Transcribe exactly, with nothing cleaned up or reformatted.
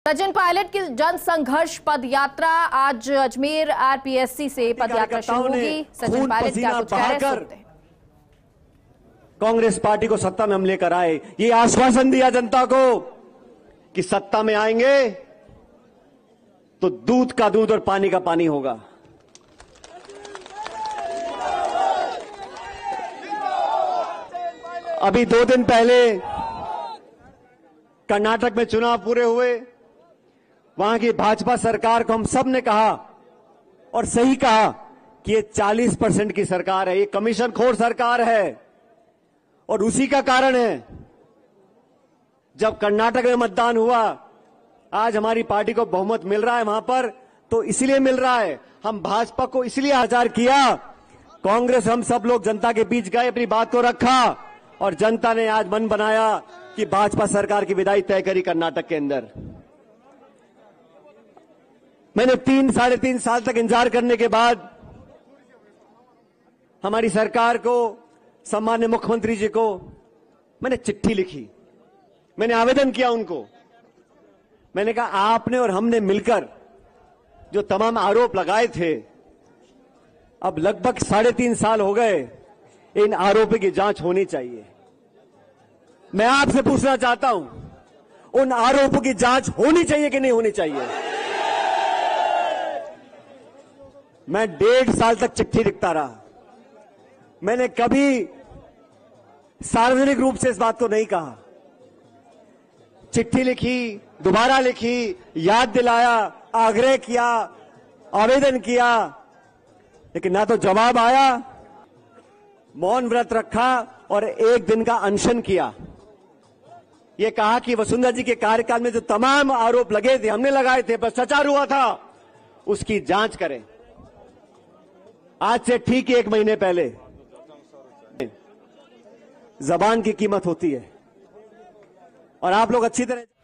सचिन पायलट की जन संघर्ष पद यात्रा आज अजमेर आरपीएससी से पद यात्रा शुरू होगी। सचिन पायलट क्या कुछ कह रहे हैं? कांग्रेस पार्टी को सत्ता में हम लेकर आए, ये आश्वासन दिया जनता को कि सत्ता में आएंगे तो दूध का दूध और पानी का पानी होगा। अभी दो दिन पहले कर्नाटक में चुनाव पूरे हुए, वहां की भाजपा सरकार को हम सब ने कहा और सही कहा कि ये चालीस परसेंट की सरकार है, ये कमीशन खोर सरकार है। और उसी का कारण है जब कर्नाटक में मतदान हुआ, आज हमारी पार्टी को बहुमत मिल रहा है वहां पर, तो इसलिए मिल रहा है, हम भाजपा को इसलिए आचार किया। कांग्रेस हम सब लोग जनता के बीच गए, अपनी बात को रखा और जनता ने आज मन बनाया कि भाजपा सरकार की विदाई तय करी कर्नाटक के अंदर। मैंने तीन साढ़े तीन साल तक इंतजार करने के बाद हमारी सरकार को, सम्मान्य मुख्यमंत्री जी को मैंने चिट्ठी लिखी, मैंने आवेदन किया उनको। मैंने कहा आपने और हमने मिलकर जो तमाम आरोप लगाए थे, अब लगभग साढ़े तीन साल हो गए, इन आरोपों की जांच होनी चाहिए। मैं आपसे पूछना चाहता हूं, उन आरोपों की जांच होनी चाहिए कि नहीं होनी चाहिए? मैं डेढ़ साल तक चिट्ठी लिखता रहा, मैंने कभी सार्वजनिक रूप से इस बात को नहीं कहा। चिट्ठी लिखी, दोबारा लिखी, याद दिलाया, आग्रह किया, आवेदन किया, लेकिन ना तो जवाब आया। मौन व्रत रखा और एक दिन का अनशन किया। यह कहा कि वसुंधरा जी के कार्यकाल में जो तमाम आरोप लगे थे, हमने लगाए थे, भ्रष्टाचार हुआ था, उसकी जांच करें। आज से ठीक एक महीने पहले जबान की कीमत होती है और आप लोग अच्छी तरह